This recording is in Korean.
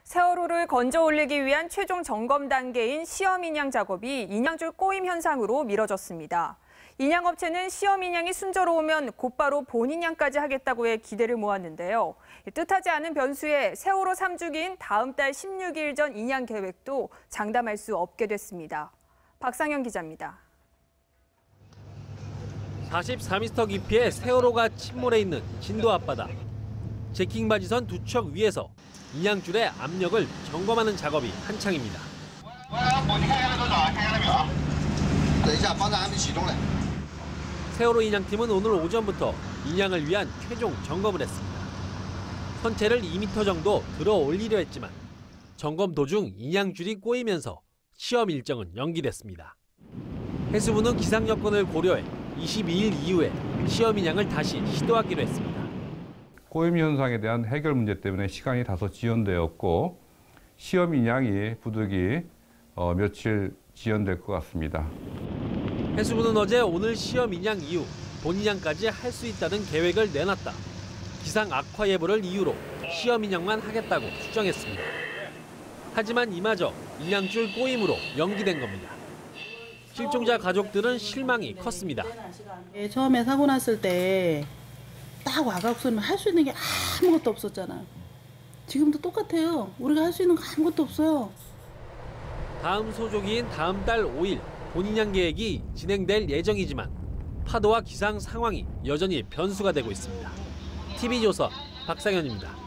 세월호를 건져 올리기 위한 최종 점검 단계인 시험 인양 작업이 인양줄 꼬임 현상으로 미뤄졌습니다. 인양업체는 시험 인양이 순조로우면 곧바로 본인양까지 하겠다고 해 기대를 모았는데요. 뜻하지 않은 변수에 세월호 3주기인 다음 달 16일 전 인양 계획도 장담할 수 없게 됐습니다. 박상현 기자입니다. 44m 깊이의 세월호가 침몰해 있는 진도 앞바다. 제킹 바지선 두 척 위에서 인양줄의 압력을 점검하는 작업이 한창입니다. 세월호 인양팀은 오늘 오전부터 인양을 위한 최종 점검을 했습니다. 선체를 2m 정도 들어 올리려 했지만 점검 도중 인양줄이 꼬이면서 시험 일정은 연기됐습니다. 해수부는 기상 여건을 고려해 22일 이후에 시험 인양을 다시 시도하기로 했습니다. 꼬임 현상에 대한 해결 문제 때문에 시간이 다소 지연되었고 시험 인양이 부득이 며칠 지연될 것 같습니다. 해수부는 어제 오늘 시험 인양 이후 본인양까지 할 수 있다는 계획을 내놨다. 기상 악화 예보를 이유로 시험 인양만 하겠다고 수정했습니다. 하지만 이마저 인양줄 꼬임으로 연기된 겁니다. 실종자 가족들은 실망이 컸습니다. 처음에 사고 났을 때 딱 와갖고서는 할 수 있는 게 아무것도 없었잖아. 지금도 똑같아요. 우리가 할 수 있는 거 아무것도 없어요. 다음 소조기인 다음 달 5일 본인양 계획이 진행될 예정이지만 파도와 기상 상황이 여전히 변수가 되고 있습니다. TV조선 박상현입니다.